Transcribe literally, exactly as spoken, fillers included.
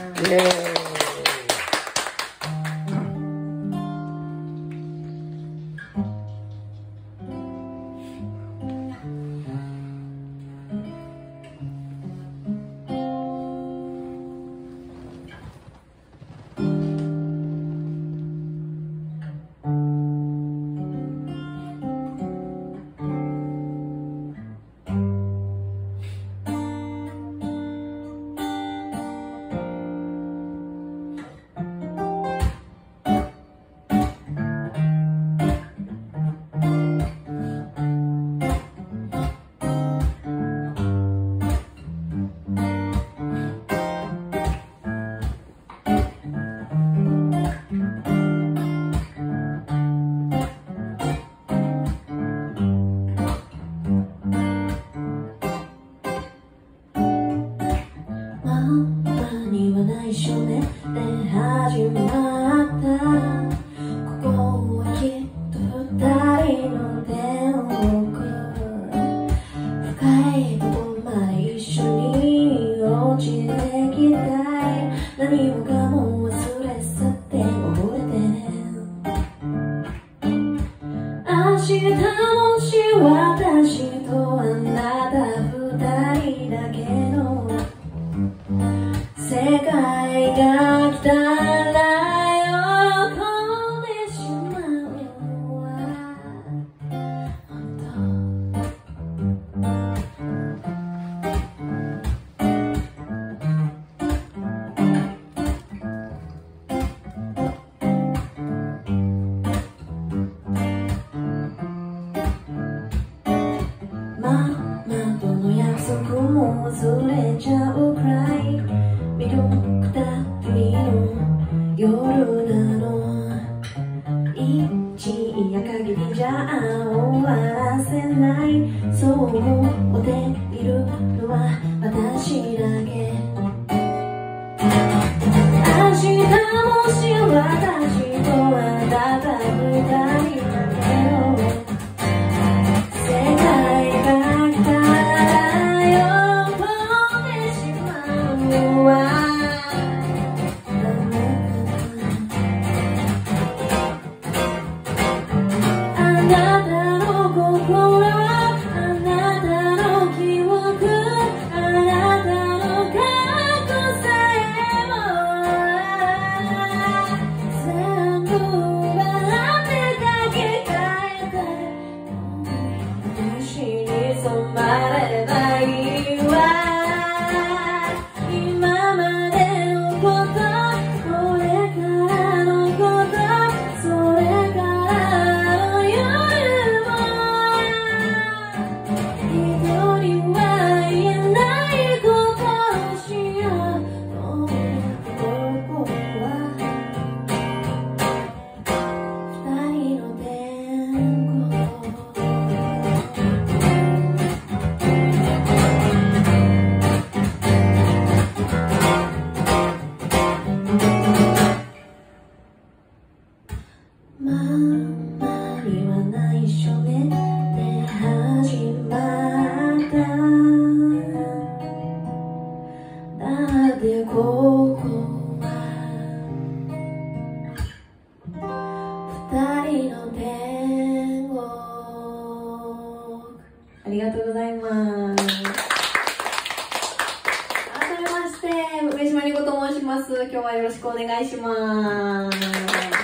イエーイ。 初めて始まったここはきっと二人の天国深いとこまで一緒に落ちてきたい何もかも忘れ去って溺れて明日もし私とあなた二人だけの世界が来たら喜んでしまうのは本ママとの約束も忘れちゃうくらい魅力たっぷりの夜なの一夜限りじゃ終わらせないそう思っているのは私だけ明日もし私とあなた二人だけの世界が来たら喜んでしまうのはママには内緒ねで始まっただってここは二人の天国。ありがとうございます。改めまして上島里子と申します。今日はよろしくお願いします。